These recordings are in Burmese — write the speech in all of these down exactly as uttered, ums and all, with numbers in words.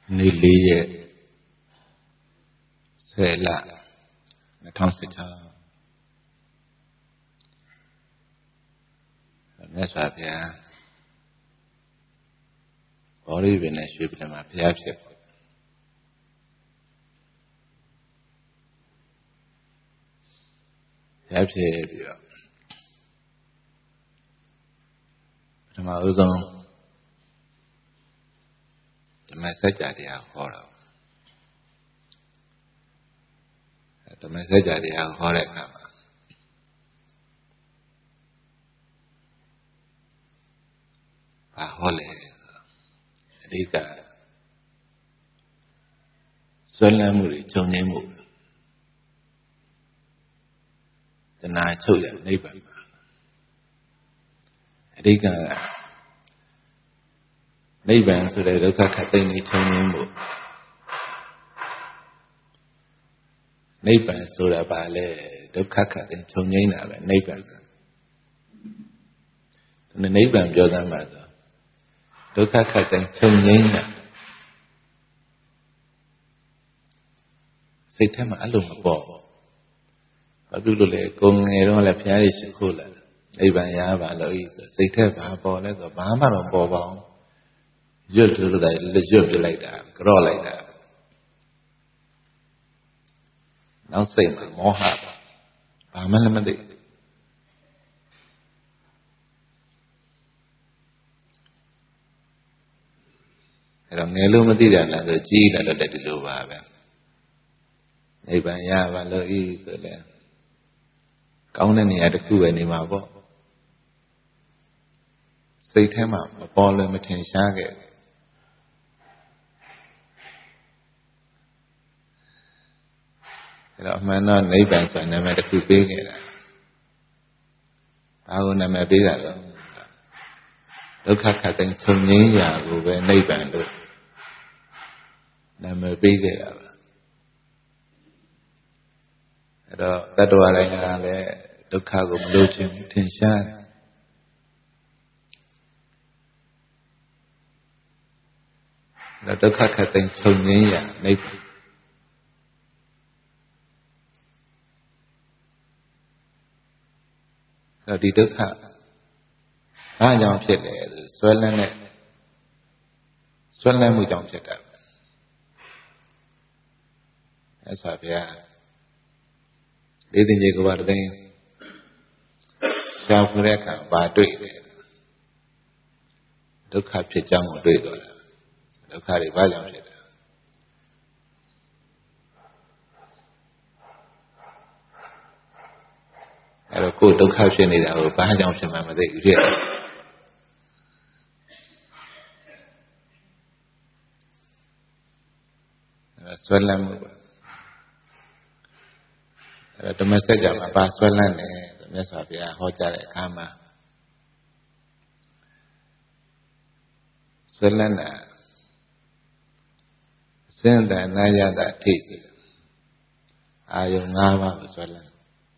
နေ့လေးရက်ဆယ်လနှစ်ထောင်ဆယ်၆မြတ်စွာဘုရားဘောရိပင်နဲ့ရွှေပြည်မှာဘုရားဖြစ်ဘုရားဖြစ်ပြီးတော့ပထမဦးဆုံးဓမ္မစကြာတရားဟောတာဓမ္မစကြာတရားဟောတဲ့အခါမှာဘာဟောလဲအဓိကဆွဲလန်းမှုတွေချုပ်ငြိမ်းမှုတဏှာချုပ်ရနိဗ္ဗာန်အဓိကနိဗ္ဗာန်ဆိုတဲ့ဒုက္ခခတ်သိမ်းပြီးချုပ်ငြိမ်းမှုနိဗ္ဗာန်ဆိုတာဘာလဲဒုက္ခခတ်သိမ်းချုပ်ငြိမ်းတာပဲနိဗ္ဗာန်နိဗ္ဗာန်ပြောစမ်းပါဆိုဒုက္ခခတ်သိမ်းချုပ်ငြိမ်းတာစိတ်ထဲမှာအဲ့လိုမပေါ်ဘာဖြစ်လို့လဲကိုငယ်တော့လည်းဘုရားရှိခိုးလာနိဗ္ဗာန်ရပါလို့ဤဆိုစိတ်ထဲဘာပေါ်လဲဆိုဘာမှတော့ပေါ်ပါဘူးရွတ်လို့လည်းရွတ်ပြလိုက်တာကြော့လိုက်တာနောက်စိတ်မှာမောဟဘာမှလည်းမသိအဲ့တော့ငယ်လို့မသိတာလားဆိုကြီးလာတော့ဒီလိုပါပဲနိဗ္ဗာန်ရပါလို့ဤဆိုလဲကောင်းတဲ့နေရာတစ်ခုပဲနေမှာပေါ့စိတ်ထဲမှာမပေါ်လည်းမထင်ရှားခဲ့အဲ့တော့အမှန်တော့နိဗ္ဗာန်ဆိုတာနာမည်တစ်ခုပေးခဲ့တာဘာကိုနာမည်ပေးတာလဲဒုက္ခခတ်သိမ်းချုပ်ငြိမ်းရာကိုပဲနိဗ္ဗာန်လို့နာမည်ပေးခဲ့တာပါအဲ့တော့တတ္တဝါတိုင်းကလည်းဒုက္ခကိုမလိုချင်ထင်ရှားတယ်ဒုက္ခခတ်သိမ်းချုပ်ငြိမ်းရာနိဗ္ဗာန်အဲ့တော့ဒီဒုက္ခဘာကြောင့်ဖြစ်လဲဆိုဆွဲလန်းတဲ့ဆွဲလန်းမှုကြောင့်ဖြစ်တာအဲ့ဆိုဗျာလေးသိင်ကြီးကဘာသိင်ရှားဖူးတဲ့အခါဘာတွေ့လဲဒုက္ခဖြစ်ကြောင်းကိုတွေ့သွားတာဒုက္ခတွေဘာကြောင့်ဖြစ်တာအဲ့တော့ကိုယ်ဒုက္ခဖြစ်နေတာကိုဘာကြောင့်ဖြစ်မှမသိဘူးဖြစ်တယ်အဲ့ဒါဆွဲလန်းမှုပဲအဲ့တော့ဓမ္မစကြာမှာဘာဆွဲလန်းလဲမြတ်စွာဘုရားဟောကြားတဲ့အခါမှာဆွဲလန်းတာအစင်တန်နာယတာထိဆိုအာယုံ၅ပါးကိုဆွဲလန်း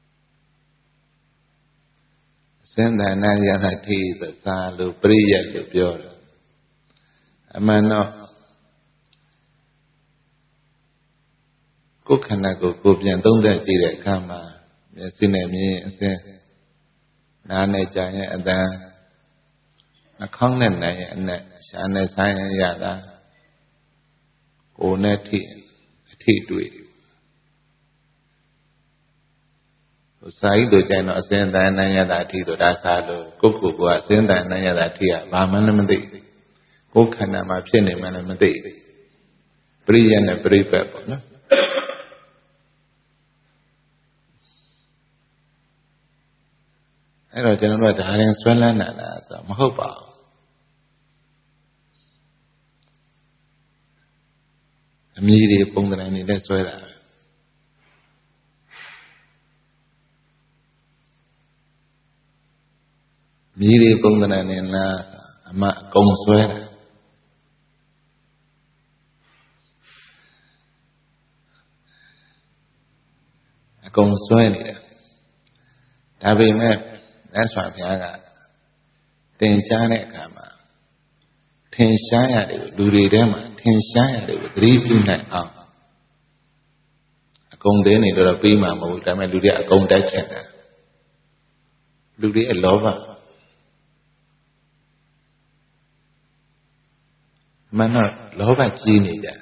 အစင်တန်နာယတာထိဆိုစာလို့ပရိယတ်လို့ပြောတယ်အမှန်တော့ကိုယ်ခန္ဓာကိုကိုယ်ပြန်သုံးသပ်ကြည့်တဲ့အခါမှာမျက်စိနဲ့မြင်အစင်နားနဲ့ကြားရင်အသံနှာခေါင်းနဲ့နိုင်ရင်အနက်ရှားနဲ့ဆိုင်ရင်ရတာကိုယ်နဲ့ထိအထိတွေ့ဟိုစာကြီးတို့ကြရင်တော့အစင်တန်နိုင်ရတာအထိဆိုဒါစားလို့ကိုယ့်ကိုယ်ကအစင်တန်နိုင်ရတာအထိကဘာမှလည်းမသိကိုယ်ခန္ဓာမှာဖြစ်နေမှလည်းမသိပရိယတ်နဲ့ပရိပတ်ပေါ့နော်အဲ့တော့ကျွန်တော်တို့ကဒါရင်ဆွဲလန်းတာလားဆိုတော့မဟုတ်ပါဘူးအမြည်တွေပုံသဏ္ဍာန်တွေနဲ့ဆွဲတာမြည်တွေပုံသဏ္ဍာန်တွေလားအမအကုန်ဆွဲတာအကုန်ဆွဲနေတာဒါပေမဲ့မြတ်စွာဘုရားကသင်ကြားတဲ့အခါမှာထင်ရှားရတယ်လူတွေထဲမှာထထင်ရှားရတယ်ကိုသတိပြုနိုင်အောင်အကုန်သိနေတော့ပြီးမှမဟုတ်ဒါပေမဲ့လူတွေအကုန်တိုက်ချင်တာလူတွေရဲ့လောဘမနောလောဘကြီးနေကြ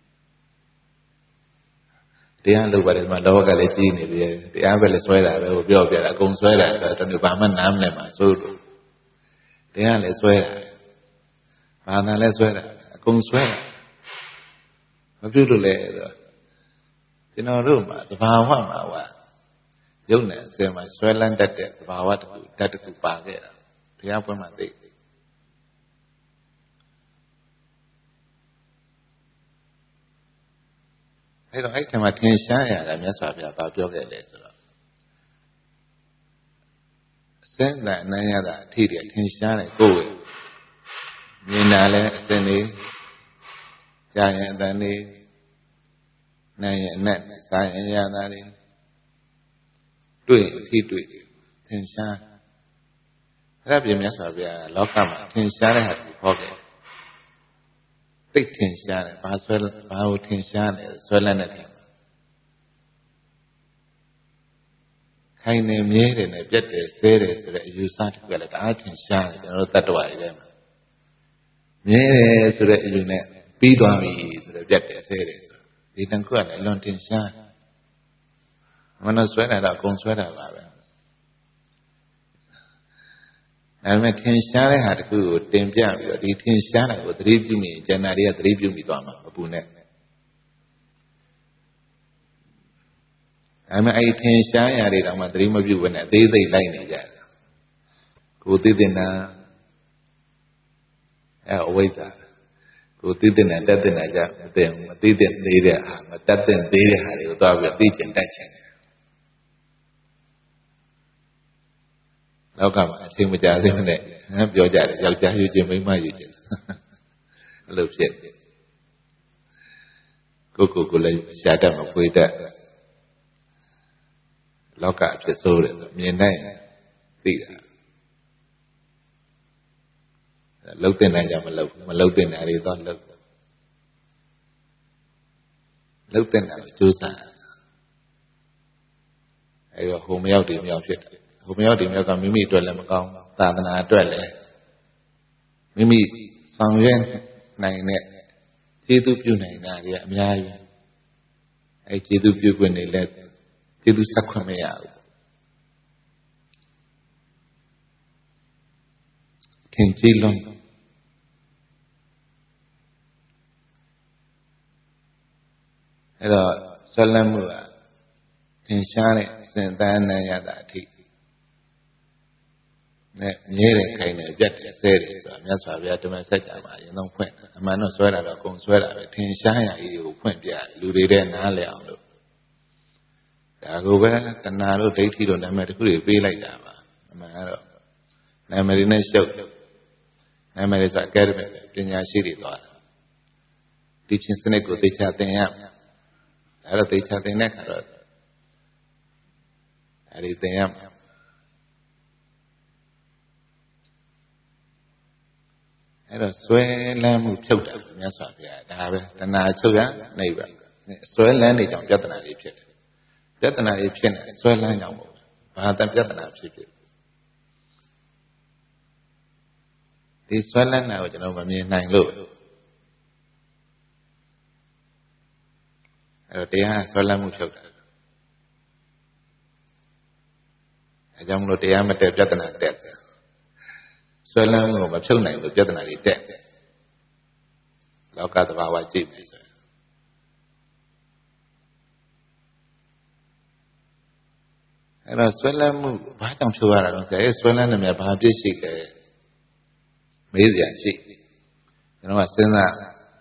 တရားလုပ်ပါတယ်ဒီမှာလောဘကလည်းကြီးနေသေးတယ်တရားပဲလည်းဆွဲတာပဲဟိုပြောပြတာအကုန်ဆွဲတာဆိုတော့ဒီဘာမှနားမလဲမှာစိုးလို့တရားလည်းဆွဲတာဘာသာလည်းဆွဲတာအကုန်ဆွဲတာမပြုလို့လေဆိုတော့ကျွန်တော်တို့မှာတဘာဝမှာကရုပ်နဲ့အစင်မှာဆွဲလန်းတတ်တဲ့တဘာဝတခုတတ်တခုပါခဲ့တာဘုရားပွင့်မှာသိအဲ့တော့အဲ့ထင်မှာထင်ရှားရတာမြတ်စွာဘုရားပြောခဲ့လေဆိုတော့အစင်တန်အနန္ယတာအထိတည်းထင်ရှားတယ်ကိုယ်မြင်တာလဲအစင်လေးကြားရင်အတန်လေးနားရင်အနက်စားရင်ရတာလေးတွေ့အထိတွေ့ထင်ရှားအဲ့ဒါပြင်မြတ်စွာဘုရားလောကမှာထင်ရှားတဲ့ဟာကိုဟောခဲ့သိထင်ရှားတယ်ဘာဆွဲဘာကိုထင်ရှားလဲဆွဲလန်းတဲ့ထင်ခိုင်နေမြဲတယ်နဲ့ပြတ်တယ်ဆဲတယ်ဆိုတဲ့အယူဆတစ်ခုကလည်းတအားထင်ရှားတယ်ကျွန်တော်တို့တတ္တဝါတွေထဲမှာမြဲတယ်ဆိုတဲ့အယူနဲ့ပြီးသွားပြီဆိုတော့ပြတ်တယ်ဆဲတယ်ဆိုဒီတန်ခုကလည်းအလွန်ထင်ရှားမနှဆွဲတာတော့အကုန်ဆွဲတာပါပဲဒါပေမဲ့ထင်ရှားတဲ့ဟာတခုကိုတင်ပြပြီးတော့ဒီထင်ရှားတာကိုသတိပြုနေကျန်တာတွေကသတိပြုမိသွားမှာအပူနဲ့ဒါပေမဲ့အဲ့ထင်ရှားရာတွေတောင်မှသတိမပြုဘဲနဲ့အသေးစိတ်လိုက်နေကြတယ်ကိုသိတဲ့နာအဲ့အဝိဇ္ဇာကိုသိတဲ့နာတတ်တဲ့နာကြမသိမသိတဲ့သေးတဲ့ဟာမတတ်တဲ့သေးတဲ့ဟာတွေကိုသွားပြီးသိကျင်တတ်ချင်တယ်လောကမှာအချိန်မကြာသေးဘူးနဲ့ပြောကြတယ်ယောက်ျားယူခြင်းမိန်းမယူခြင်းအဲ့လိုဖြစ်ကိုကိုကိုလည်းရှာတတ်မဖွေတတ်လောကအဖြစ်ဆိုးတယ်ဆိုမြင်နိုင်သိတာလှုပ်တဲ့နိုင်ကြမလှုပ်မလှုပ်တဲ့နိုင်တွေတော့လှုပ်လှုပ်တဲ့နိုင်ကိုကြိုးစားအဲ့တော့ဟိုမရောက်ဒီမရောက်ဖြစ်တယ်ဟိုမရောက်ဒီမရောက်ကမိမိအတွက်လည်းမကောင်းသာသနာအတွက်လည်းမိမိဆောင်ရွက်နိုင်တဲ့ကျေးဇူးပြုနိုင်တာတွေအများကြီးအဲကျေးဇူးပြုခွင့်တွေလည်းကျေးဇူးဆက်ခွင့်မရဘူးထင်ကြည်လုံးအဲ့တော့ဆွဲလန်းမှုကထင်ရှားတဲ့စင်တန်းနိုင်ရတာအထိနဲ့မြဲတယ်ခိုင်တယ်ပြတ်တယ်ဆဲတယ်ဆိုတာမြတ်စွာဘုရားဓမ္မစကြာမှာအရင်ဆုံးဖွင့်အမှန်တော့ဆွဲတာတော့အကုန်ဆွဲတာပဲထင်ရှားရာကြီးကိုဖွင့်ပြတယ်လူတွေတဲ့နားလည်အောင်လို့ဒါကိုပဲတဏှာတို့ဒိဋ္ဌိတို့နာမည်တစ်ခုတွေပေးလိုက်တာပါအမှန်ကတော့နာမည်တွေနဲ့ရှုပ်နာမည်တွေဆိုအကယ်ဒမီပညာရှိတွေသွားတာဒီချင်းစနစ်ကိုသိချသင်ရမယ်ဒါတော့သိချသင်တဲ့ခါတော့အဲဒီသင်ရမယ်အဲ့တော့ဆွဲလန်းမှုဖြုတ်တာမြတ်စွာဘုရားဒါပဲတဏှာချုပ်ရနေပါဆွဲလန်းနေကြောင်ပြဿနာတွေဖြစ်တယ်ပြဿနာတွေဖြစ်နေဆွဲလန်းကြောင်ပေါ့ဘာတပြဿနာဖြစ်ဖြစ်ဒီဆွဲလန်းတာကိုကျွန်တော်မမြင်နိုင်လို့အဲ့တော့တရားဆွဲလန်းမှုဖြုတ်တာအဲကြောင့်မလို့တရားမတက်ပြဿနာတက်ဆွဲလန်းကိုမဖြုတ်နိုင်လို့ပြဿနာတွေတက်တယ်လောကသဘာဝကြည့်မယ်ဆိုရင်အဲ့တော့ဆွဲလန်းမှုဘာကြောင့်ဖြုတ်ရတာလဲဆိုရင်ဆွဲလန်းနေမြဘာပြစ်ရှိလဲမေးစရာရှိကျွန်တော်ကစဉ်းစား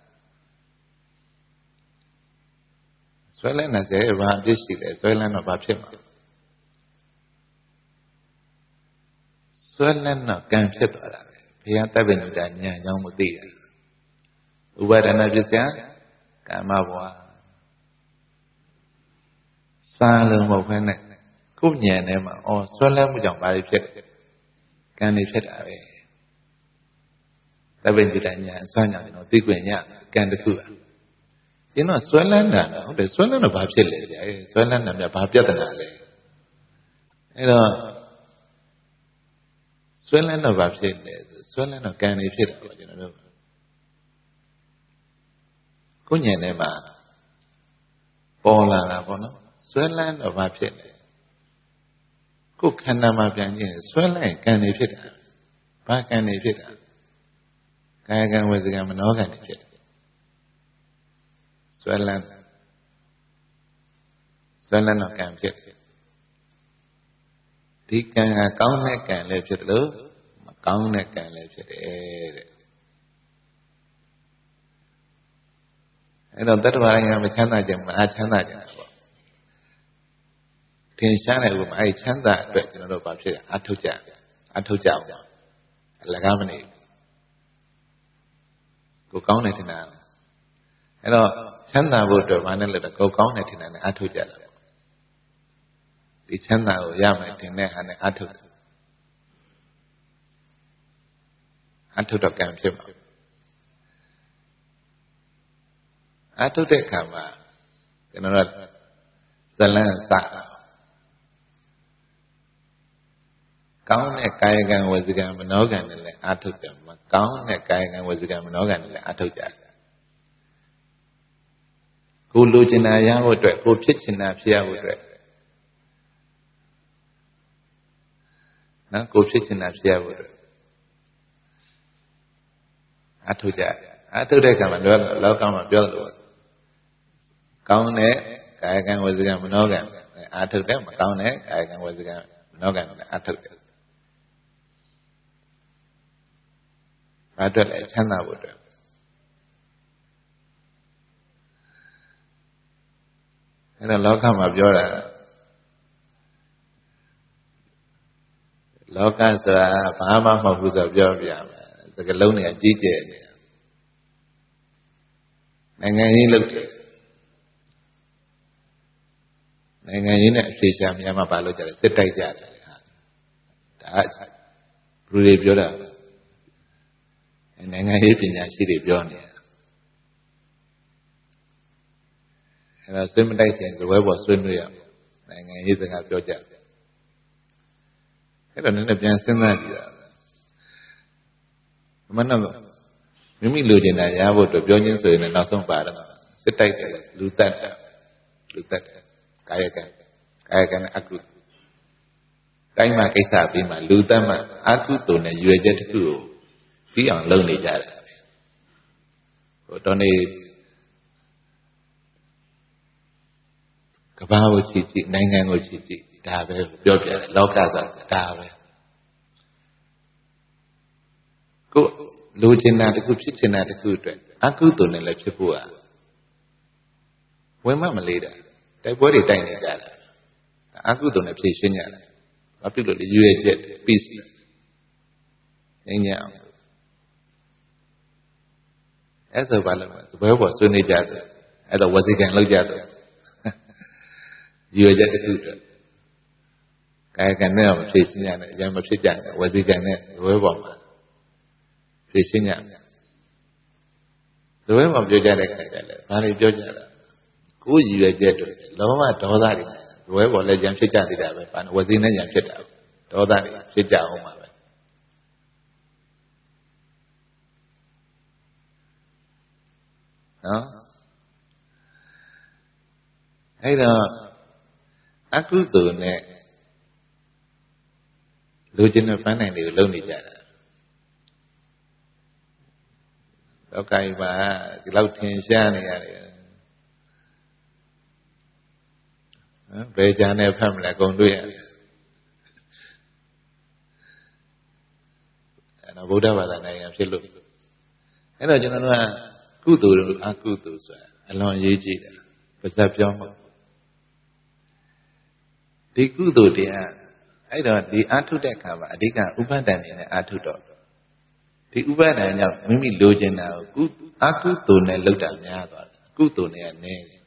ဆွဲလန်းနေစေဘာပြစ်ရှိလဲဆွဲလန်းတော့ဘာဖြစ်မှာဆွဲလန်းတော့ကံဖြစ်သွားတာပဲဘုရားတပ္ပညုတဉာဏ်ကြောင့်မသိရဥပါဒနာပစ္စယကာမဘဝစာလုံးမဟုတ်ဘဲနဲ့ကိုယ်ဉာဏ်ထဲမှာအော်ဆွဲလန်းမှုကြောင့်ဘာတွေဖြစ်လဲကံတွေဖြစ်တာပဲတပည့်ကြတဲ့ညာဆွမ်းညာကျွန်တော်သိခွင့်ရကံတစ်ခုอ่ะကျွန်တော်ဆွဲလန်းတာဟုတ်တယ်ဆွဲလန်းတော့ဘာဖြစ်လဲကြာဆွဲလန်းတာများဘာပြဿနာလဲအဲ့တော့ဆွဲလန်းတော့ဘာဖြစ်လဲဆွဲလန်းတော့ကံနေဖြစ်တာပေါ့ကျွန်တော်တို့ကိုဉာဏ်ထဲမှာပေါ်လာတာပေါ့နော်ဆွဲလန်းတော့ဘာဖြစ်လဲကိုခန္ဓာမှာပြန်ကြည့်ရင်ဆွဲလန်းကံနေဖြစ်တာဘာကံနေဖြစ်တာကာယကံဝစီကံမနောကံနေဖြစ်တယ်ဆွဲလန်းဆွဲလန်းတော့ကံဖြစ်တယ်ဒီကံကကောင်းတဲ့ကံလည်းဖြစ်တယ်လို့မကောင်းတဲ့ကံလည်းဖြစ်တယ်တဲ့အဲ့တော့တတ္တဝါတိုင်းကမချမ်းသာကြမအားချမ်းသာကြတာပေါ့ထင်ရှားတဲ့ဥပမာအဲ့ချမ်းသာအတွက်ကျွန်တော်တို့ဘာဖြစ်လဲအထုတ်ကြအထုတ်ကြအောင်အလကားမနေကိုကောင်းတယ်ထင်တာအဲ့တော့ချမ်းသာဖို့အတွက်ဘာနဲ့လဲတော့ကိုကောင်းတယ်ထင်တာနဲ့အထုတ်ကြတာပေါ့ဒီချမ်းသာကိုရမယ်ထင်တဲ့ဟာနဲ့အထုတ်တယ်အထုတ်တော့ကံဖြစ်မှာအထုတ်တဲ့အခါမှာကျွန်တော်တို့ဇလန်းစကောင်းတဲ့ကာယကံဝစီကံမနောကံနဲ့လည်းအထုတ်တယ်မကောင်းတဲ့ကာယကံဝစီကံမနောကံနဲ့လည်းအထုတ်ကြတယ်ကိုလိုချင်တာရဖို့အတွက်ကိုဖြစ်ချင်တာဖြစ်ရဖို့အတွက်နော်ကိုဖြစ်ချင်တာဖြစ်ရဖို့အတွက်အထုတ်ကြအထုတ်တဲ့အခါမှာလောကမှာပြောလို့ကောင်းတဲ့ကာယကံဝစီကံမနောကံအထုတ်တယ်မကောင်းတဲ့ကာယကံဝစီကံမနောကံနဲ့အထုတ်တယ်ဘာအတွက်လဲချမ်းသာဖို့အတွက်အဲ့တော့လောကမှာပြောတာလောကဆိုတာဘာမှမဟုတ်ဘူးဆိုပြောပြမယ်စကားလုံးတွေအကြီးကျယ်နေနိုင်ငံရေးလုပ်တယ်နိုင်ငံရေးနဲ့အဖြေရှာများမှဘာလို့ကြလဲစစ်တိုက်ကြတယ်ဟာဒါဘလူတွေပြောတာနိုင်ငံရေးပညာရှိတွေပြောနေတာအဲ့တော့စိတ်မတိုက်ခြင်းဇဝဲပေါ်ဆွေးနွေးရနိုင်ငံရေးစကားပြောကြတယ်အဲ့တော့နည်းနည်းပြန်စဉ်းစားကြည့်တာမနက်မိမိလိုချင်တာရဖို့အတွက်ပြောချင်းဆိုရင်နောက်ဆုံးပါတော့စစ်တိုက်တယ်လူတတ်တယ်လူတတ်တယ်ကာယကံကာယကံနဲ့အကုတိုင်းမှာကိစ္စပြီးမှလူတတ်မှအကုသိုလ်နဲ့ရွယ်ချက်တစ်ခုကိုပြီးအောင်လုပ်နေကြတယ်ဟိုတော့နေကဘာကိုချစ်ကြည့်နိုင်ငံကိုချစ်ကြည့်ဒါပဲပြောပြတယ်လောကဆိုတာဒါပဲကိုလိုချင်တာတစ်ခုဖြစ်ချင်တာတစ်ခုအတွက်အကုသိုလ်နဲ့လည်းဖြစ်ဖို့อ่ะဝင်မမလေးတာတိုက်ပွဲတွေတိုက်နေကြတာအကုသိုလ်နဲ့ဖြည့်ရှင်းကြတယ်ဘာဖြစ်လို့လဲရွေးချက် peace ငြိမ်းချမ်းအောင်အဲ့ဒါဘာလို့လဲစပွဲပေါ်ဆွေးနွေးကြတယ်အဲ့တော့ဝစီကံလောက်ကြတယ်ရွေးချက်တစ်ခုအတွက်ကာယကံနဲ့တော့မဖြည့်ရှင်းကြနဲ့အရင်မဖြစ်ကြနဲ့ဝစီကံနဲ့စပွဲပေါ်မှာဖြည့်ရှင်းကြစပွဲပေါ်ပြောကြတဲ့ခါကျလည်းဘာတွေပြောကြတာကိုယ်ရွေးချက်တွေလောဘဒေါသတွေစပွဲပေါ်လည်းရံဖြစ်ကြသေးတာပဲဘာဝစီနဲ့ရံဖြစ်တာဒေါသတွေဖြစ်ကြအောင်ပါပဲနော်အဲ့တော့အကုသိုလ်နဲ့လူချင်းတဲ့ပန်းနိုင်တွေကိုလုပ်နေကြတာလောကကြီးမှာဒီလောက်ထင်ရှားနေရတယ်နော်ဘယ်ကြမ်းနဲ့ဖတ်မလဲအကုန်တွေ့ရတယ်အဲ့တော့ဗုဒ္ဓဘာသာနိုင်ငံဖြစ်လို့အဲ့တော့ကျွန်တော်တို့ကကုသိုလ်တို့အကုသိုလ်ဆိုတာအလွန်ရေးကြည့်တာပါဇက်ပြောမှာဒီကုသိုလ်တရားအဲ့တော့ဒီအာထုတဲ့အခါမှာအဓိကဥပဒဏ်နေနဲ့အာထုတော့ဒီဥပဒဏ်ကြောင့်မိမိလိုချင်တာကိုအကုသိုလ်နဲ့လုပ်တာများသွားတယ်အကုသိုလ်နဲ့ကနည်းတယ်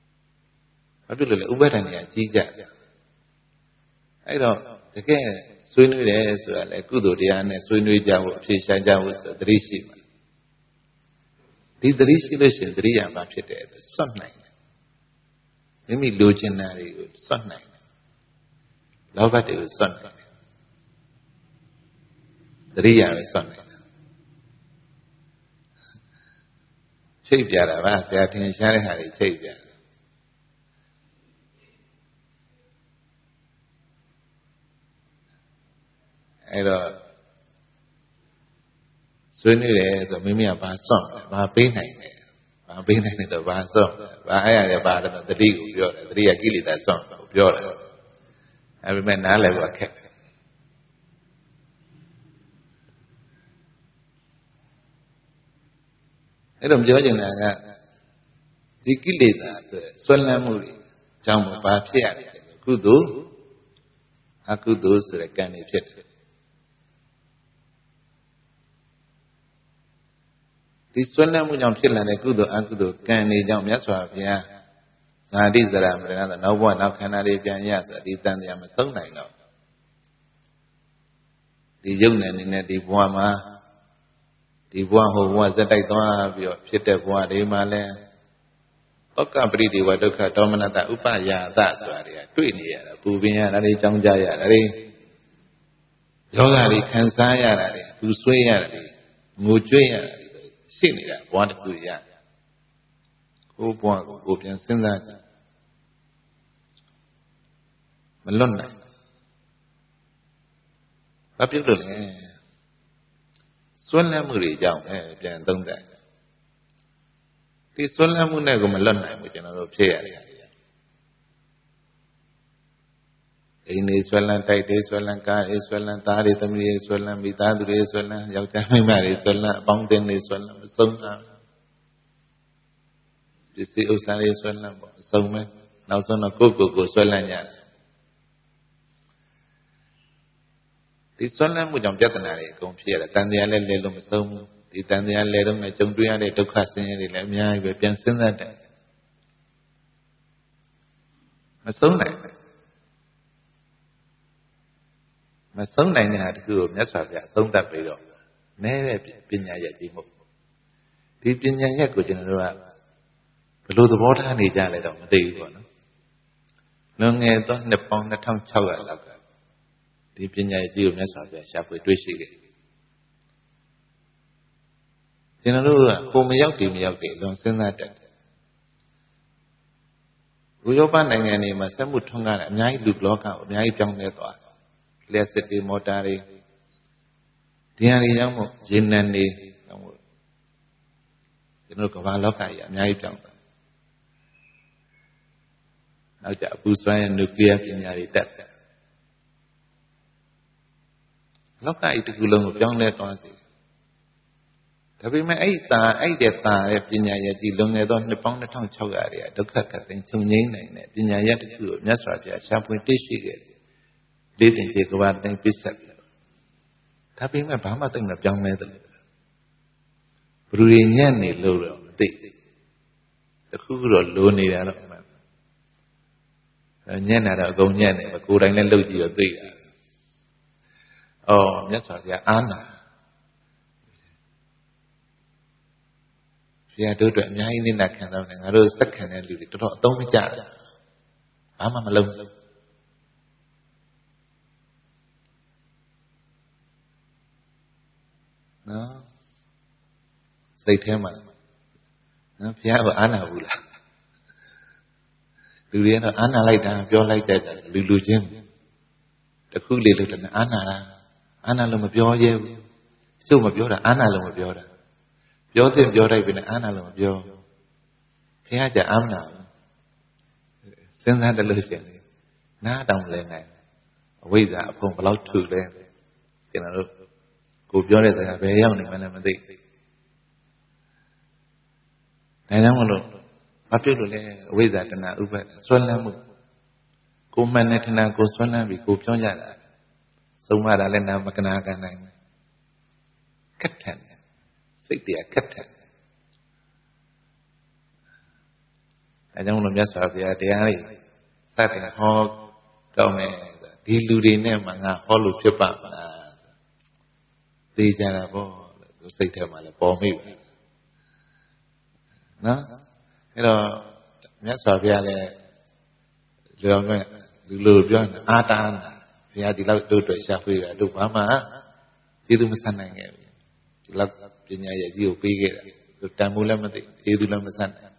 ဘာဖြစ်လို့လဲဥပဒဏ်နေကကြီးကြအဲ့တော့တကယ်ဆွဆွေးနွေးတယ်ဆိုတာလေကုသိုလ်တရားနဲ့ဆွေးနွေးကြဖို့အဖြေရှာကြဖို့ဆိုသတိရှိမှာဒီသတိရှိလို့ရှိရင်သတိရမှာဖြစ်တယ်စွန့်နိုင်တယ်မိမိလိုချင်တာတွေကိုစွန့်နိုင်တယ်လောဘတွေကိုစွန့်နိုင်တယ်သတိရပဲစွန့်နိုင်တယ်ချိတ်ပြတာပါဆရာထင်ရှားတဲ့ဟာတွေချိတ်ပြအဲ့တော့ဆွေးနွေးတယ်ဆိုမိမိကဘာစွန့်ဘာပေးနိုင်တယ်ဘာပေးနိုင်တယ်တော့ဘာစွန့်ဘာအဲ့ရဘာလဲတတိကိုပြောတယ်တတိကကိလေသာစွန့်ကိုပြောတယ်အဲ့ဒီမဲ့နားလည်ဖို့ခက်တယ်အဲ့တော့ပြောချင်တာကဒီကိလေသာဆိုဆွဲလန်းမှုတွေအကြောင်းဘာဖြစ်ရလဲကုသိုလ်အကုသိုလ်ဆိုတဲ့ကံတွေဖြစ်တယ်ဒီဆွဲလန်းမှုကြောင့်ဖြစ်လာတဲ့ကုသိုလ်အကုသိုလ်ကံတွေကြောင့်မြတ်စွာဘုရားဇာတိဇရာမရဏဆိုနောက်ဘဝနောက်ခန္ဓာတွေပြန်ရဆိုဒီတန်တရားမဆုံးနိုင်တော့ဒီယုံနယ်နေနဲ့ဒီဘဝမှာဒီဘဝဟိုဘဝဇက်တိုက်သွားပြီးတော့ဖြစ်တဲ့ဘဝတွေမှာလဲသောကပရိဒီဝဒုက္ခဒေါမနတဥပယာသဆိုတာတွေကတွေ့နေရတာပူပင်ရတာတွေကြောင်းကြရတာတွေယောဂတွေခံစားရတာတွေပူဆွေးရတာတွေငိုကြွေးရတာတွေရှိနေတာဘဝတစ်ခုရကိုဘဝကိုကိုပြန်စဉ်းစားကြမလွတ်နိုင်ဘာဖြစ်လို့လဲဆွဲလန်းမှုတွေကြောင့်ပဲပြန်သုံးသပ်ဒီဆွဲလန်းမှုနဲ့ကိုမလွတ်နိုင်ဘူးကျွန်တော်တို့ဖြစ်ရတယ်အိမ်တွေဆွဲလန်းတိုက်တွေဆွဲလန်းကားတွေဆွဲလန်းသားတွေသမီးတွေဆွဲလန်းမိသားစုတွေဆွဲလန်းယောက်ျားမိန်းမတွေဆွဲလန်းအပေါင်းအသင်းတွေဆွဲလန်းမဆုံးတာပစ္စည်းဥစ္စာတွေဆွဲလန်းပေါ့အဆုံးပဲနောက်ဆုံးတော့ကိုယ့်ကိုယ်ကိုဆွဲလန်းရတယ်ဒီဆွဲလန်းမှုကြောင့်ပြဿနာတွေအကုန်ဖြစ်ရတယ်တန်တရားလည်းလဲလို့မဆုံးဘူးဒီတန်တရားလဲတော့မှကြုံတွေ့ရတဲ့ဒုက္ခဆင်းရဲတွေလည်းအများကြီးပဲပြန်စဉ်းစားတယ်မဆုံးနိုင်ဘူးမဆုံးနိုင်တဲ့ဟာတခုကိုမြတ်စွာဘုရားအဆုံးသတ်ပြီးတော့နဲတဲ့ပညာရက်ကြီးမို့ဒီပညာရက်ကိုကျွန်တော်တို့ကဘယ်လိုသဘောထားနေကြလဲတော့မသိဘူးပေါ့နော်လွန်ငယ်သောနှစ်ပေါင်းနှစ်ထောင်ခြောက်ရာလောက်ကဒီပညာရက်ကြီးကိုမြတ်စွာဘုရားရှာဖွေတွေ့ရှိခဲ့ကျွန်တော်တို့ကကိုမရောက်တယ်မရောက်တယ်လွန်စဉ်းစားတတ်တယ်ဥရောပနိုင်ငံတွေမှာစက်မှုထွန်းကားတယ်အများကြီးလူလောကကိုအများကြီးပြောင်းလဲသွားတယ်လျှက်စစ်တွေမော်တာတွေဒီဟာတွေရောက်မို့ရေနံတွေရောက်မို့ကျွန်တော်ကမ္ဘာလောကကြီးအများကြီးပြောင်းသွားနောက်ကြအပူစွမ်းရဲ့နျူကလ িয়ার ပညာတွေတက်တယ်လောကကြီးတစ်ခုလုံးကိုပြောင်းလဲသွားစေဒါပေမဲ့အဲ့ဒီတာအဲ့ဒီတာရဲ့ပညာရဲ့ကြီးလွန်ငယ်သောနှစ်ပေါင်းနှစ်ထောင်ခြောက်ရာတွေကဒုက္ခကသိချုပ်ငြိမ်းနိုင်တဲ့ပညာရဲ့တစ်ခုကိုမြတ်စွာဘုရားရှာဖွေတွေ့ရှိခဲ့တယ်လေးတင်ချေကဘာတိုင်းပြစ်ဆက်တယ်ဒါပေမဲ့ဘာမှသိမပြောင်းလဲတယ်ဘလူတွေညံ့နေလို့တော့မသိတခုခုတော့လိုနေတာတော့မှန်ညံ့တာတော့အကုန်ညံ့နေပဲကိုယ်တိုင်လည်းလှုပ်ကြည့်တော့သိတာအော်မြတ်စွာဘုရားအာနာဘုရားတို့အတွက်အများကြီးနိဒာခံတော့တယ်ငါတို့စက်ခံတဲ့လူတွေတော်တော်အသုံးမကျတယ်ဘာမှမလုပ်ဘူးနော်စိတ်ထဲမှာနော်ဘုရားကအာနာဘူးလားလူတွေကတော့အာနာလိုက်တာပြောလိုက်ကြတယ်လူလူချင်းတခုလေလို့လည်းအာနာလားအာနာလို့မပြောရဲဘူးကျုပ်မပြောတာအာနာလို့မပြောတာပြောတဲ့ပြောလိုက်ပြီနဲ့အာနာလို့မပြောဘုရားကြအာမနာစဉ်းစားတယ်လို့ရှိရင်နားတောင်လဲနိုင်အဝိဇ္ဇာအဖုံဘယ်လောက်ထူလဲကျွန်တော်တို့ကိုပြောတဲ့စကားဘယ်ရောက်နေမှလည်းမသိဒါကြောင့်မလို့ဘာဖြစ်လို့လဲအဝိဇ္ဇာတဏှာဥပါဒ်ဆွဲလန်းမှုကိုမှန်တဲ့တဏှာကိုဆွဲလန်းပြီးကိုပြောကြတာဆုံးမတာလည်းနာမကနာခံနိုင်ဘူးခက်ထန်တယ်စိတ်တရားခက်ထန်တယ်ဒါကြောင့်မလို့မြတ်စွာဘုရားတရားတွေစတင်ဟောတော့မယ်တဒီလူတွေနဲ့မှငါဟောလို့ဖြစ်ပါမလားသိကြတာပေါ့လို့စိတ်ထဲမှာလည်းပေါ်မိပါနော်အဲ့တော့မြတ်စွာဘုရားလည်းပြောမယ်လူလိုပြောအာတာဘုရားဒီလောက်တို့တွေ့ရှာဖွေတာတို့ဘာမှကျေးဇူးမဆနိုင်ခဲ့ဘူးဒီလောက်ပညာရည်ကြီးကိုပေးခဲ့တာတို့တန်ဖိုးလည်းမသိကျေးဇူးလည်းမဆနိုင်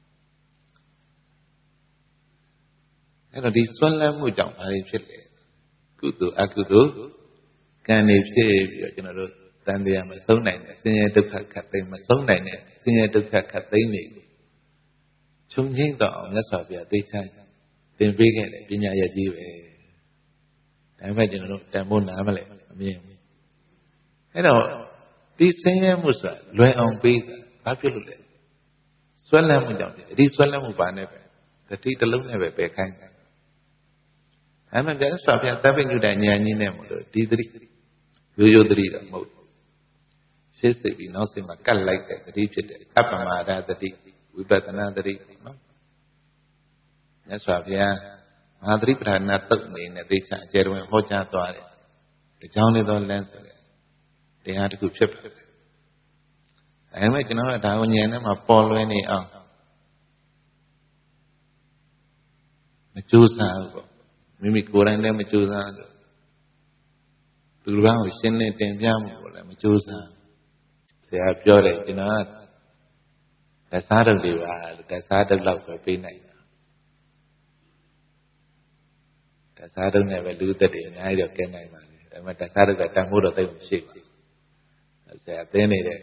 အဲ့တော့ဒီဆွမ်းလန်းမှုကြောင့်ဘာတွေဖြစ်လဲကုသိုလ်အကုသိုလ်ကံတွေဖြစ်ပြီးတော့ကျွန်တော်တို့တန်တရားမဆုံးနိုင်တဲ့ဆင်းရဲဒုက္ခခတ်သိမ်းမဆုံးနိုင်တဲ့ဆင်းရဲဒုက္ခခတ်သိမ်းနေခြုံငိမ့်တော့အောင်မြတ်စွာဘုရားသိချင်သင်ပေးခဲ့တယ်ပညာရည်ကြီးပဲဒါပေမဲ့ကျွန်တော်တို့တန်ဖိုးနားမလဲမမြင်ဘူးအဲ့တော့ဒီဆင်းရဲမှုဆိုတာလွယ်အောင်ပေးတာဘာဖြစ်လို့လဲဆွဲလန်းမှုကြောင့်ဖြစ်တယ်ဒီဆွဲလန်းမှုဘာနဲ့ပဲတတိတစ်လုံးနဲ့ပဲပယ်ခိုင်းတယ်အဲ့မှပြန်ဆိုပြသဗ္ဗညုတဉာဏ်ကြီးနဲ့မလို့ဒီသတိရိုးရိုးသတိတော့မဟုတ်ရှေ့စိတ်ပြီးနောက်စိတ်မှာကတ်လိုက်တဲ့သတိဖြစ်တယ်အပ္ပမာဒသတိဝိပဿနာသတိနော်မြတ်စွာဘုရားမဟာသတိပဋ္ဌာနာတုတ်နေနဲ့သိချအကျယ်တွင်ဟောကြားသွားတယ်ဒီကြောင်းလေးတော့လမ်းဆိုတယ်တရားတစ်ခုဖြစ်ပါတယ်ဒါပေမဲ့ကျွန်တော်ကဒါကိုဉာဏ်နဲ့မှပေါ်လွင်နေအောင်မကြိုးစားဘူးပေါ့မိမိကိုယ်တိုင်လည်းမကြိုးစားဘူးသူတို့ကိုရှင်းနေတင်ပြမှုကိုလည်းမကြိုးစားဆရာပြောတယ်ကျွန်တော်ကတစားတုပ်တွေပါလို့တစားတုပ်လောက်ပဲပေးနိုင်တာတစားတုပ်နဲ့ပဲလူသက်တွေအများကြီးတော့ကဲနိုင်ပါလေဒါပေမဲ့တစားတုပ်ကတန်ဖို့တော့သိမရှိဘူးဆရာသိနေတယ်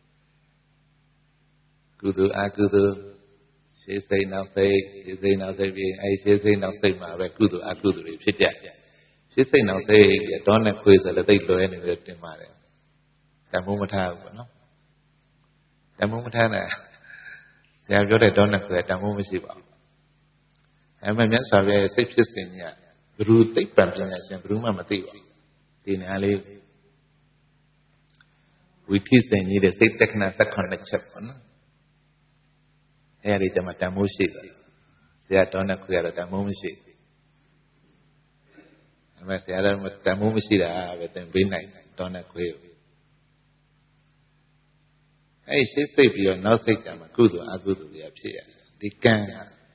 ကုသိုလ်အကုသိုလ်ရှေးစိတ်နောက်စိတ်ရှေးစိတ်နောက်စိတ်ပြီးအဲရှေးစိတ်နောက်စိတ်မှာပဲကုသိုလ်အကုသိုလ်တွေဖြစ်ကြတယ်ရှေးစိတ်နောက်စိတ်တော့နဲ့ခွေးဆိုလည်းသိလွယ်နေတယ်တင်ပါတယ်တန်ဖို့မထားဘူးပေါ့နော်တန်ဖို့မထားနဲ့ဆရာပြောတဲ့တော့နဲ့ခွေးတန်ဖို့မရှိပါဘူးအဲမဲ့မြတ်စွာဘုရားရဲ့စိတ်ဖြစ်စဉ်ကြီးကဘယ်သူသိပ္ပံပညာရှင်ဘယ်သူမှမသိပါဘူးဒီနေရာလေးဝိသိစဉ်ကြီးတဲ့စိတ်တက္ကနာ၁၈ချက်ပေါ့နော်အဲဒီကျမှတန်မိုးရှိတယ်ဆရာတော်နဲ့ခွေရတော့တန်မိုးမရှိအဲမဲ့ဆရာတော်တန်မိုးမရှိတာပဲသင်ပေးနိုင်တော်နဲ့ခွေအဲဒီရှေ့စိတ်ပြီးတော့နောက်စိတ်ကျမှကုသိုလ်အကုသိုလ်တွေဖြစ်ရတယ်ဒီကံက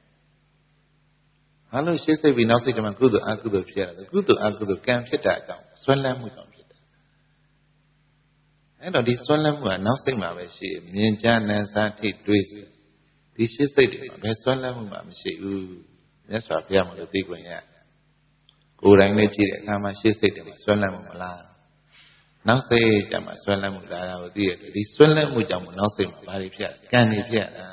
ဘာလို့ရှေ့စိတ်ပြီးနောက်စိတ်ကျမှကုသိုလ်အကုသိုလ်ဖြစ်ရလဲကုသိုလ်အကုသိုလ်ကံဖြစ်တာအကြောင်းဆွဲလန်းမှုကြောင့်ဖြစ်တာအဲ့တော့ဒီဆွဲလန်းမှုကနောက်စိတ်မှာပဲရှိမြင်ကြနံစားထိတွေးဒီရှေ့စိတ်တွေမှာဘယ်ဆွဲလန်းမှုမှမရှိဘူးမြတ်စွာဘုရားမလို့သိခွင့်ရကိုယ်တိုင်နဲ့ကြည့်တဲ့အခါမှာရှေ့စိတ်တွေမှာဆွဲလန်းမှုမလားနောက်စိတ်ကြမှာဆွဲလန်းမှုလာတာကိုသိရတယ်ဒီဆွဲလန်းမှုကြောင့်နောက်စိတ်မှာဘာတွေဖြစ်လဲကံတွေဖြစ်တာ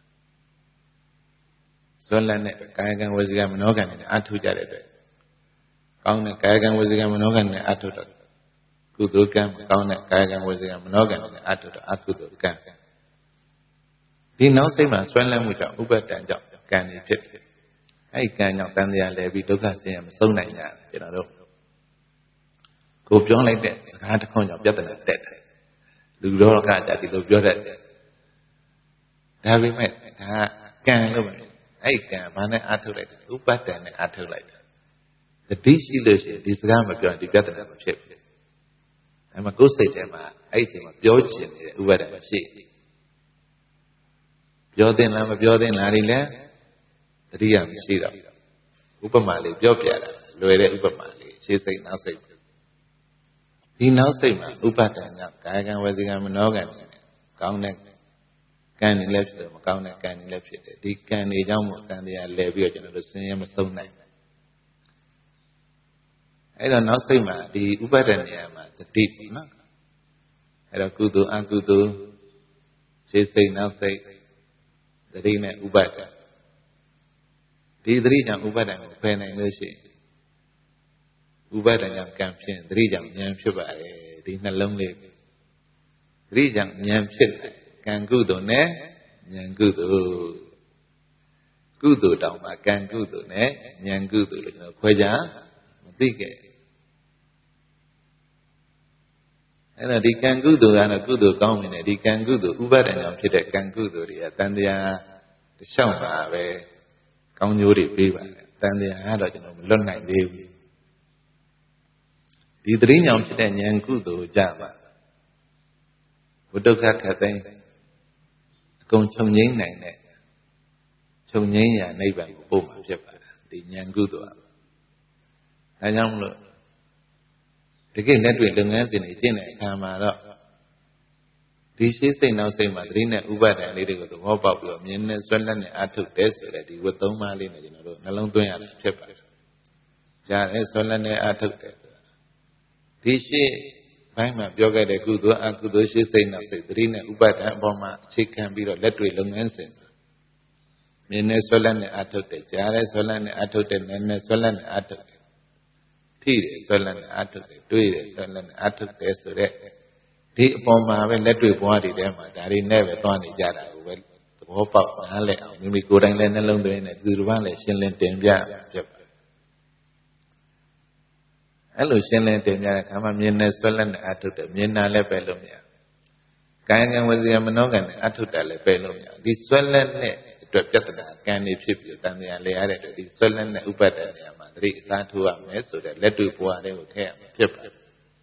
ဆွဲလန်းတဲ့ကာယကံဝစီကံမနောကံတွေအထုကြတဲ့အတွက်ကောင်းတဲ့ကာယကံဝစီကံမနောကံတွေအထုတော့ကုသိုလ်ကံမကောင်းတဲ့ကာယကံဝစီကံမနောကံတွေအထုတော့အကုသိုလ်ကံဒီနောက်စိတ်မှာဆွဲလန်းမှုကြောင့်ဥပဒ္ဒံကြောင့်ကံတွေဖြစ်တယ်အဲ့ဒီကံကြောင့်တန်တရားလဲပြီးဒုက္ခဆင်းရဲမဆုံးနိုင်ကြဘူးကျွန်တော်တို့ကိုပြောလိုက်တဲ့စကားတစ်ခွန်းကြောင့်ပြဿနာတက်တယ်လူတော်ကကြဒီလိုပြောတတ်တယ်ဒါပေမဲ့ဒါကံလို့ပဲအဲ့ဒီကံဘာနဲ့အထုတ်လိုက်တယ်ဥပဒ္ဒံနဲ့အထုတ်လိုက်တယ်တတိရှိလို့ရှိရင်ဒီစကားမပြောရင်ဒီပြဿနာမဖြစ်ဘူးအဲ့မှာကိုယ်စိတ်ထဲမှာအဲ့ဒီအချိန်မှာပြောချင်နေတဲ့ဥပဒ္ဒံရှိပြောသင့်လားမပြောသင့်လားဒီလဲတတိယမရှိတော့ဥပမာလေးပြောပြတာလွယ်တဲ့ဥပမာလေးရှေ့စိတ်နောက်စိတ်ဒီနောက်စိတ်မှာဥပဒ္ဒံကြောင့်ကာယကံဝစီကံမနောကံနဲ့ကောင်းတဲ့ကံတွေလည်းဖြစ်တယ်မကောင်းတဲ့ကံတွေလည်းဖြစ်တယ်ဒီကံတွေကြောင့်မို့တန်တရားလဲပြီးတော့ကျွန်တော်တို့ဆင်းရဲမဆုံးနိုင်ဘူးအဲ့တော့နောက်စိတ်မှာဒီဥပဒ္ဒံနေရာမှာသတိပေါ့နော်အဲ့တော့ကုသိုလ်အကုသိုလ်ရှေ့စိတ်နောက်စိတ်သတိနဲ့ဥပဒ္ဒံဒီသတိကြောင့်ဥပဒ္ဒံကိုဖယ်နိုင်လို့ရှိရင်ဥပဒ္ဒံကြောင့်ကံဖြစ်သတိကြောင့်ဉာဏ်ဖြစ်ပါတယ်ဒီနှလုံးလေးသတိကြောင့်ဉာဏ်ဖြစ်တယ်ကံကုသိုလ်နဲ့ဉာဏ်ကုသိုလ်ကုသိုလ်တောင်မှကံကုသိုလ်နဲ့ဉာဏ်ကုသိုလ်လို့ကျွန်တော်ခွဲခြားမသိခဲ့အဲ့တော့ဒီကံကုသိုလ်ကတော့ကုသိုလ်ကောင်းနေတယ်ဒီကံကုသိုလ်ဥပဒ္ဒံကြောင့်ဖြစ်တဲ့ကံကုသိုလ်တွေကတန်တရားတစ်လျှောက်ပါပဲကောင်းကျိုးတွေပေးပါတယ်တန်တရားကတော့ကျွန်တော်မလွတ်နိုင်သေးဘူးဒီသတိညောင်ဖြစ်တဲ့ဉာဏ်ကုသိုလ်ကြမှာဘုဒ္ဓခခတ်သိမ်းအကုန်ချုပ်ငြိမ်းနိုင်တဲ့ချုပ်ငြိမ်းရာနိဗ္ဗာန်ကိုပို့မှာဖြစ်ပါတယ်ဒီဉာဏ်ကုသိုလ်အဲကြောင့်မလို့တကယ်လက်တွေ့လုပ်ငန်းစဉ်တွေကျင့်တဲ့အခါမှာတော့ဒီရှိစိတ်နောက်စိတ်မှာသတိနဲ့ဥပါဒဏ်လေးတွေကိုသဘောပေါက်ပြီးတော့မြင်နဲ့ဆွဲလက်နဲ့အထုတ်တဲ့ဆိုတဲ့ဒီဝတ်သုံးပါးလေးနဲ့ကျွန်တော်တို့နှလုံးသွင်းရတာဖြစ်ပါတယ်ကြားရဲဆွဲလက်နဲ့အထုတ်တဲ့ဆိုတာဒီရှိဘိုင်းမှာပြောခဲ့တဲ့ကုသိုလ်အကုသိုလ်ရှိစိတ်နောက်စိတ်သတိနဲ့ဥပါဒဏ်အပေါ်မှာအခြေခံပြီးတော့လက်တွေ့လုပ်ငန်းစဉ်မြင်နဲ့ဆွဲလက်နဲ့အထုတ်တဲ့ကြားရဲဆွဲလက်နဲ့အထုတ်တဲ့နဲ့နဲ့ဆွဲလက်နဲ့အထုတ်တဲ့ထိတယ်ဆွဲလက်နဲ့အထုတ်တယ်တွေးတယ်ဆွဲလက်နဲ့အထုတ်တယ်ဆိုတဲ့ဒီအပေါ်မှာပဲလက်တွေ့ဘဝတွေထဲမှာဒါတွေနဲ့ပဲသွားနေကြတာကိုပဲသဘောပေါက်နားလည်အောင်မိမိကိုယ်တိုင်လည်းနှလုံးသွင်းနေသူတစ်ပါးလည်းရှင်းလင်းတင်ပြဖြစ်ပါအဲ့လိုရှင်းလင်းတင်ပြတဲ့အခါမှာမြင်နေဆွဲလက်နဲ့အထုတ်တယ်မြင်တာလည်းပဲလို့မရကာယကံဝစီကမနောကံနဲ့အထုတ်တာလည်းပဲလို့မရဒီဆွဲလက်နဲ့အတွက်ပြဿနာကံနေဖြစ်ပြီးတန်တရားလဲရတဲ့အတွက်ဒီဆွဲလက်နဲ့ဥပဒ္ဒနေရာမှာသတိအစားထိုးရမယ်ဆိုတဲ့လက်တွေ့ဘဝတွေကိုထည့်ရမှာဖြစ်ပါတယ်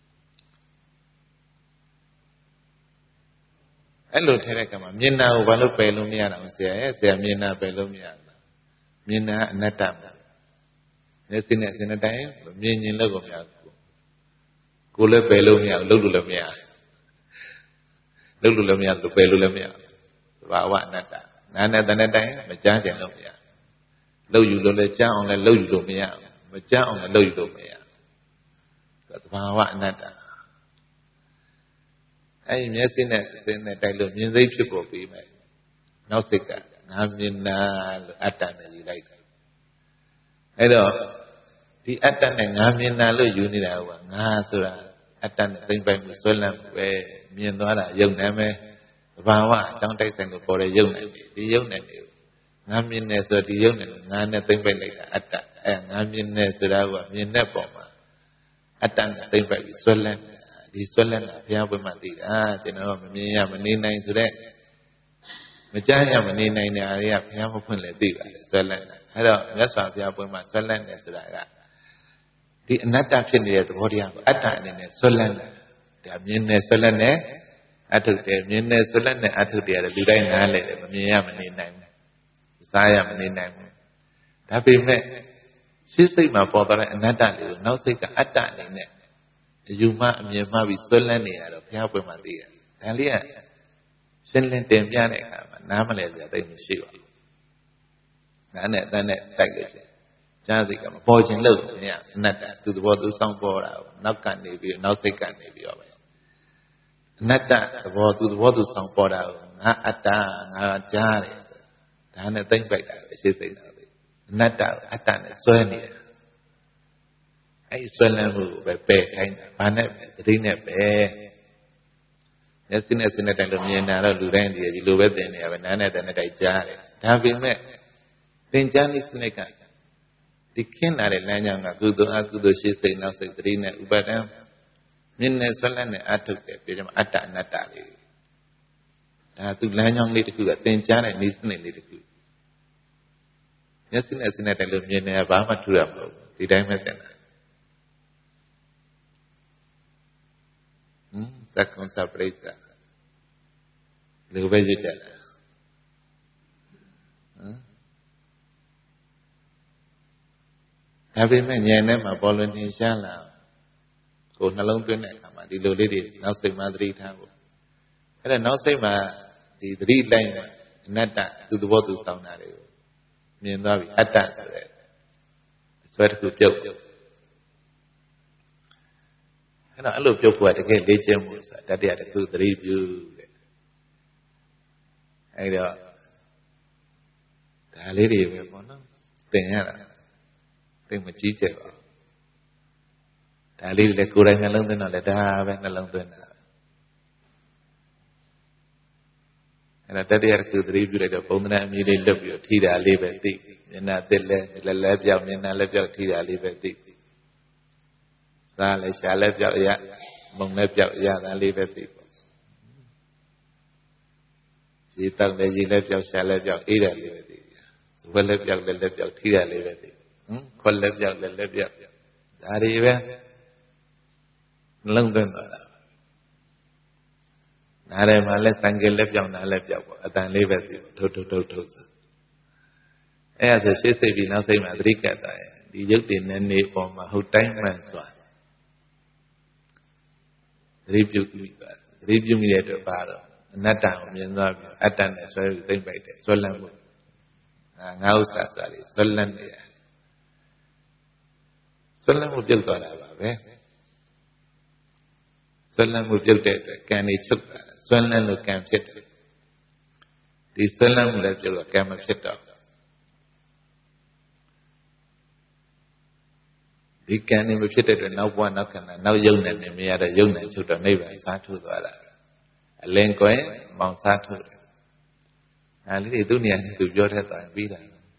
အဲ့လိုထဲတဲ့ကမှာမြင်တာကိုဘာလို့ပယ်လို့မရတာလဲဆရာရဲ့ဆရာမြင်တာပယ်လို့မရဘူးမြင်တာအနတ္တမှာမျက်စိနဲ့စင်တိုင်းမြင်ရင်လည်းကိုမရဘူးကိုယ်လည်းပယ်လို့မရဘူးလုပ်လို့လည်းမရလုပ်လို့လည်းမရဘူးပယ်လို့လည်းမရဘူးသဘာဝအနတ္တနာနဲ့တနဲ့တိုင်းမကြားကြလို့မရလုပ်ယူလို့လည်းကြားအောင်လည်းလုပ်ယူလို့မရမကြားအောင်လည်းလုပ်ယူလို့မရသဘာဝအနတ္တအဲ့ဒီမျက်စိနဲ့စင်နဲ့တိုက်လို့မြင်သိဖြစ်ပေါ်ပြီးမယ်နောက်စိတ်ကငါမြင်တာလို့အတ္တနဲ့ယူလိုက်တယ်အဲ့တော့ဒီအတ္တနဲ့ငါမြင်တာလို့ယူနေတာကငါဆိုတာအတ္တနဲ့သိမ့်ပိုက်မှုဆွဲလန်းမှုပဲမြင်သွားတာယုံနာမယ်သဘာဝအကြောင်းတိုက်ဆိုင်လို့ပေါ်တဲ့ယုံနာတယ်ဒီယုံနာတယ်ငါမြင်တယ်ဆိုဒီယုံနာငါနဲ့သိမ့်ပိုက်လိုက်တာအတ္တအဲငါမြင်တယ်ဆိုတာကမြင်တဲ့ပုံမှာအတ္တနဲ့သိမ့်ပိုက်ပြီးဆွဲလန်းဒီဆွဲလန်းတာဘုရားပွင့်မှသိတာကျွန်တော်မမြင်ရမနေနိုင်ဆိုတဲ့မကြားရမနေနိုင်တဲ့အားတွေကဘုရားမဖွင့်လည်းသိပါတယ်ဆွဲလန်းတာအဲ့တော့မြတ်စွာဘုရားပွင့်မှဆွဲလန်းတယ်ဆိုတာကဒီအနတ္တဖြစ်နေတဲ့သဘောတရားကိုအတ္တအနေနဲ့ဆွဲလန်းတာဒါမြင်နေဆွဲလန်းနေအထုတ်တယ်မြင်နေဆွဲလန်းနေအထုတ်တယ်လူတိုင်းနားလဲတယ်မမြင်ရမနေနိုင်ဘူးစားရမနေနိုင်ဘူးဒါပေမဲ့ရှင်းစိတ်မှာပေါ်သွားတဲ့အနတ္တလေးကိုနောက်စိတ်ကအတ္တအနေနဲ့အယူမှအမြင်မှပြီးဆွဲလန်းနေရတော့ဘုရားပွင့်မှသိရတယ်ဒါလေးကရှင်းလင်းတင်ပြတဲ့အခါမှာနားမလဲစရာတိတ်မရှိပါဘူးနားနဲ့အတန်းနဲ့တိုက်လို့ရှိရင်ကြားစိတ်ကမပေါ်ခြင်းလို့မရအနတ္တသူသဘောသူစောင့်ပေါ်တာကိုနောက်ကနေပြီးနောက်စိတ်ကနေပြီးတော့ပဲအနတ္တသဘောသူသဘောသူစောင့်ပေါ်တာကိုငါအတ္တငါကြားတယ်ဒါနဲ့သိမ့်ပိုက်တာပဲရှင်းစိတ်တော့အနတ္တအတ္တနဲ့ဆွဲနေတယ်အဲ့ဒီဆွဲလန်းမှုကိုပဲပယ်ခိုင်းတာဘာနဲ့ပဲသတိနဲ့ပဲမျက်စိနဲ့စနဲ့တိုင်လို့မြင်တာတော့လူတိုင်းဒီဒီလိုပဲသင်နေရပဲနားနဲ့တနဲ့တိုင်ကြားတယ်ဒါပေမဲ့သင်ကြားနည်းစနစ်ကဒီခင်းလာတဲ့လမ်းကြောင်းကကုသိုလ်အကုသိုလ်ရှိစိတ်နောက်စိတ်သတိနဲ့ဥပါဒံမြင်နဲ့ဆွဲလန်းနဲ့အထုတ်တယ်ပြောကြမှာအတ္တအနတ္တလေးဒါသူလမ်းကြောင်းလေးတစ်ခုကသင်ကြားတဲ့နည်းစနစ်လေးတစ်ခုမျက်စိနဲ့စနဲ့တိုင်လို့မြင်နေရဘာမှထူရမလို့ဒီတိုင်းပဲသင်တာသက္ကုံသပရိစ္ဆာလူပဲရွတ်ကြတာဟမ်ဒါပေမဲ့ဉာဏ်ထဲမှာပေါ်လွင်ထင်ရှားလာကိုနှလုံးသွင်းတဲ့အခါမှာဒီလိုလေးတွေနောက်စိတ်မှာသတိထားဖို့အဲ့ဒါနောက်စိတ်မှာဒီသတိလိုက်အနတ္တသူသဘောသူဆောင်တာတွေကိုမြင်သွားပြီအတ္တဆိုတဲ့အစွဲတစ်ခုပြုတ်အဲ့တော့အဲ့လိုပြုတ်ဖို့ကတကယ်လေ့ကျင့်မှုဆိုတာတတိယတစ်ခုသတိပြုတဲ့အဲ့တော့ဒါလေးတွေပဲပေါ့နော်သင်ရတာသိမကြီးကြပါဘူးဒါလေးတွေလည်းကိုယ်တိုင်နှလုံးသွင်းတော့လည်းဒါပဲနှလုံးသွင်းတာအဲ့တော့တတိယတစ်ခုသတိပြုလိုက်တော့ပုံသဏ္ဍာန်အမြည်လေးလွတ်ပြီးတော့ထိတာလေးပဲသိမျက်နှာတစ်လဲလက်လဲပြောက်မျက်နှာလဲပြောက်ထိတာလေးပဲသိစားလဲရှာလဲပြောက်ရမုံလဲပြောက်ရတာလေးပဲသိပေါ့ရေတောက်လဲရေလဲပြောက်ရှာလဲပြောက်အေးတာလေးပဲသိဝက်လဲပြောက်လဲလဲပြောက်ထိတာလေးပဲသိဟမ်ခွက်လဲပြောက်လဲလဲပြောက်ဒါတွေပဲလုံးသွင်းသွားတာနားထဲမှာလက်ဆိုင်ကလက်ပြောင်းတာလက်ပြောက်ပေါ့အတန်လေးပဲသိထုတ်ထုတ်ထုတ်ထုတ်ဆိုအဲ့ဒါဆိုရှေ့စိတ်ပြီးနောက်စိတ်မှာသတိကပ်သွားရင်ဒီရုပ်တည်နေနေပေါ်မှာဟုတ်တိုင်းမှန်စွာသတိပြုပြီးသွားသတိပြုမိတဲ့အတွက်ပါတော့အနတ္တကိုမြင်သွားပြီးအတ္တနဲ့ဆွဲပြီးသိမ့်ပိုက်တယ်ဆွဲလန်းမှုငါငါဥစ္စာဆိုတာလေဆွဲလန်းနေတယ်ဆွဲလန်းမှုပြုတ်သွားတာပါပဲဆွဲလန်းမှုပြုတ်တဲ့အတွက်ကံနေချုပ်တာဆွဲလန်းလို့ကံဖြစ်တယ်ဒီဆွဲလန်းမှုလည်းပြုတ်တော့ကံမဖြစ်တော့ဒီကံနေမဖြစ်တဲ့အတွက်နောက်ဘဝနောက်ခန္ဓာနောက်ယုံနဲ့နေမရတဲ့ယုံနဲ့ချုပ်တော့နိဗ္ဗာန်စားထုတ်သွားတာအလင်းကွယ်မောင်စားထုတ်တယ်အဲလေးတွေသူ့နေရာနဲ့သူပြောတတ်သွားရင်ပြီးတာ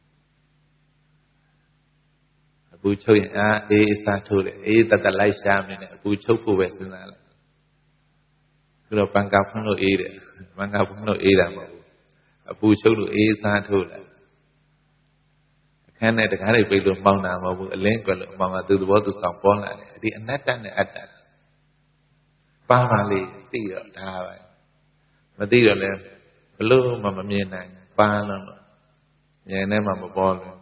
အပူချုပ်ရင်အာအေးစားထုတ်တယ်အေးတတလိုက်ရှာမနေနဲ့အပူချုပ်ဖို့ပဲစဉ်းစားလိုက်ခုတော့ပန်ကာဖုံးလို့အေးတယ်ပန်ကာဖုံးလို့အေးတာမဟုတ်ဘူးအပူချုပ်လို့အေးစားထုတ်တယ်အခန်းနဲ့တကားတွေပိတ်လို့မှောင်တာမဟုတ်ဘူးအလင်းကွယ်လို့မှောင်တာသူသဘောသူဆောင်ပေါ်လာတယ်ဒီအနတ္တနဲ့အတ္တပါပါလေးသိတော့ဒါပဲမသိတော့လည်းဘလို့မှမမြင်နိုင်ပါလို့ဉာဏ်နဲ့မှမပေါ်လို့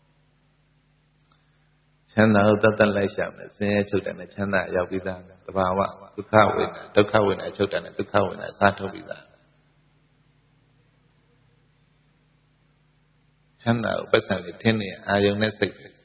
ချမ်းသာကိုတတ်တတ်လိုက်ရှာမယ်ဆင်းရဲချုပ်တယ်နဲ့ချမ်းသာရောက်ပြီးသားတဘာဝဒုက္ခဝေဒနာဒုက္ခဝေဒနာချုပ်တယ်နဲ့ဒုက္ခဝေဒနာစားထုတ်ပြီးသားချမ်းသာကိုပတ်စံလေးထင်းနေအာယုံနဲ့စိတ်ပဲ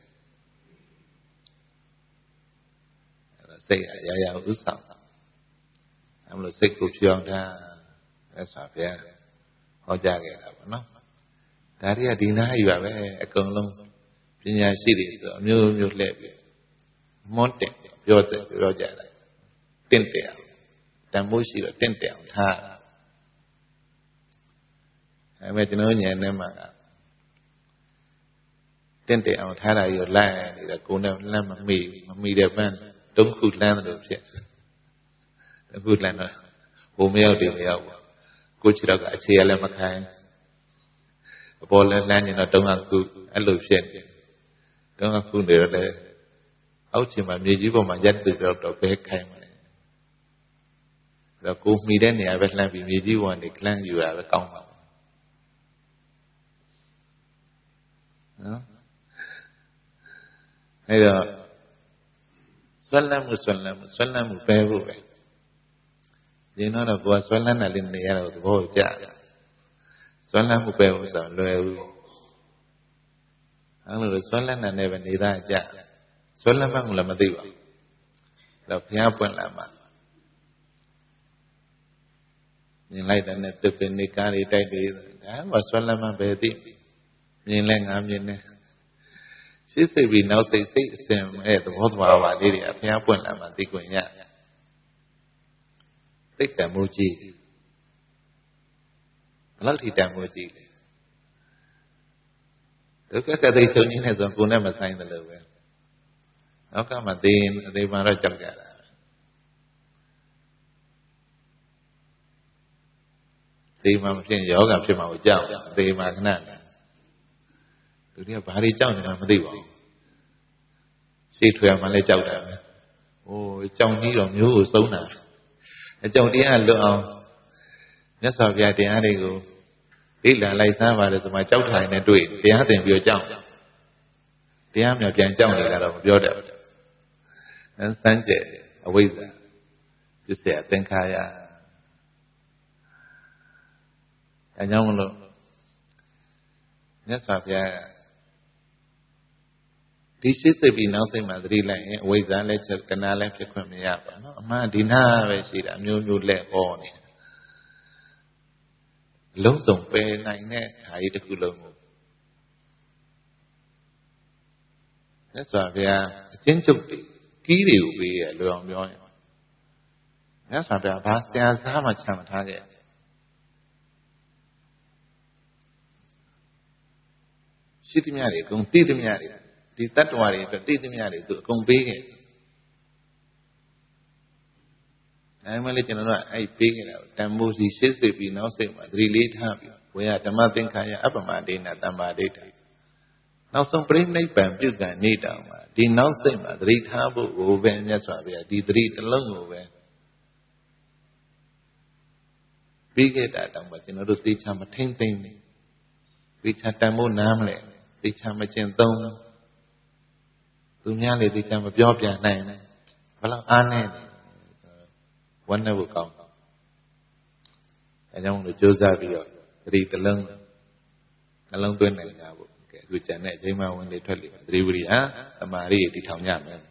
အဲ့တော့စိတ်အရာရာဥစ္စာအဲ့လိုစိတ်ကိုဖြောင်းထားအဲ့ဆိုဗျာဟောကြားခဲ့တာပေါ့နော်ဒါတွေကဒီနားယူပါပဲအကုန်လုံးပညာရှိတွေဆိုအမျိုးမျိုးလှည့်ပြီးမွန်းတင်ပြောတယ်ပြောကြတယ်တင့်တယ်အောင်တန်ဖိုးရှိတော့တင့်တယ်အောင်ထားတာအဲ့မဲ့ကျွန်တော်ဉာဏ်နဲ့မှကတင့်တယ်အောင်ထားတာရောလိုက်နေတယ်ကိုယ်နဲ့လမ်းမမိမမိတဲ့ပန်းတုံးခုလမ်းလို့ဖြစ်တခုလမ်းတော့ဘုံမရောက်တယ်မရောက်ဘူးကိုချီတော့ကအခြေရလည်းမခိုင်းအပေါ်လည်းလမ်းနေတော့တုံးကခုအဲ့လိုဖြစ်နေတုံးကခုနေတော့လေအောက်ချင်မှာမြေကြီးပေါ်မှာရက်တူတော့တော့ဘဲခိုင်းမယ်အဲ့တော့ကိုမှီတဲ့နေရာပဲလှမ်းပြီးမြေကြီးပေါ်ကနေလှမ်းယူရပဲကောင်းပါနော်အဲ့တော့ဆွဲလန်းမှုဆွဲလန်းမှုဆွဲလန်းမှုပဲဖို့ပဲဒီတော့ကိုယ်ကဆွဲလန်းတာလေးနေရတော့သဘောကျတယ်ဆွဲလန်းမှုပဲဖို့ဆိုလွယ်ဘူးအဲ့လိုဆွဲလန်းတာနဲ့ပဲနေသားကြဆွဲလန်းမှလည်းမသိပါဘူးတော့ဘုရားပွင့်လာမှမြင်လိုက်တဲ့နဲ့တစ်ပင်နေကားတွေတိုက်တယ်ဒါမှဆွဲလန်းမှပဲသိမြင်လဲငါမြင်နေရှေ့စိတ်ပြီးနောက်စိတ်စိတ်အစဉ်မဲ့သဘောသဘာဝလေးတွေအဖျားပွင့်လာမှသိခွင့်ရသိတ္တမိုးကြီးဘယ်လောက်ထိတန်မိုးကြီးလဲဒုက္ခကတိချုပ်ကြီးနဲ့ဆိုကိုယ်နဲ့မဆိုင်တယ်လို့ပဲနောက်ကမှသိရင်အသေးမှတော့ကြောက်ကြတာသိမှမဖြစ်ယောဂဖြစ်မှာကိုကြောက်အသေးမှခဏလူတွေကဘာတွေကြောက်နေမှမသိပါဘူးရှေ့ထွေမှလည်းကြောက်တာပဲဟိုကြောက်ကြီးတော့မျိုးကိုစုံးတာအကြောက်တရားလွတ်အောင်မြတ်စွာဘုရားတရားတွေကိုလေ့လာလိုက်စမ်းပါတယ်ဆိုမှကြောက်ထိုင်နေတွေ့တရားသင်ပြီးကြောက်တရားမြောက်ပြန်ကြောက်နေတာတော့မပြောတတ်ဘူးအဲစမ်းကြဲအဝိဇ္ဇာပစ္စယသင်္ခါရအဲကြောင့်မလို့မြတ်စွာဘုရားဒီရှိစိတ်ပြီးနောက်စိတ်မှာသတိလိုက်ရင်အဝိဇ္ဇာလည်းချက်တဏှာလည်းဖြစ်ခွင့်မရပါဘူးအမှန်ဒီနာပဲရှိတာအမျိုးမျိုးလက်ဟောနေလုံးစုံပယ်နိုင်တဲ့ဓာကြီးတစ်ခုလုံးကိုမြတ်စွာဘုရားအချင်းချုပ်တွေကီးတွေကိုပေးရလွယ်အောင်ပြောရင်မြတ်စွာဘုရားဘာဆရာစားမှချမ်းမထားခဲ့ရှိသမျှတွေအကုန်သိသမျှတွေဒီတတ္တဝါတွေအတွက်သိသမျှတွေသူအကုန်ပေးခဲ့ဒါမှလည်းကျွန်တော်တို့အဲ့ပေးခဲ့တာတန်ဖိုးစီရှေ့စိတ်ပြီးနောက်စိတ်မှာသတိလေးထားပြီးဝေယဓမ္မသင်္ခါရအပ္ပမဒိဋ္ဌသမ္မာဒိဋ္ဌနောက်ဆုံးပြိဋိဘံပြုကံနေတောင်မှာဒီနောက်စိတ်မှာသတိထားဖို့ကိုပဲမြတ်စွာဘုရားဒီသတိတစ်လုံးကိုပဲပြီးခဲ့တာတောင်မှကျွန်တော်တို့သိချမထိမ့်သိမ့်နေသိချတန်ဖို့နားမလဲသိချမကျင့်သုံးသူများလေသိချမပြောပြနိုင်နဲ့ဘယ်လောက်အားနေလဲဝမ်းနဲ့ဖို့ကောင်းအဲကြောင့်လို့ကြိုးစားပြီးတော့သတိတစ်လုံးနှလုံးသွင်းနိုင်ကြဖို့ကဲအခုကျန်တဲ့အချိန်မှဝင်လေထွက်လေသတိဝိရိယသမာဓိတည်ထောင်ကြမယ်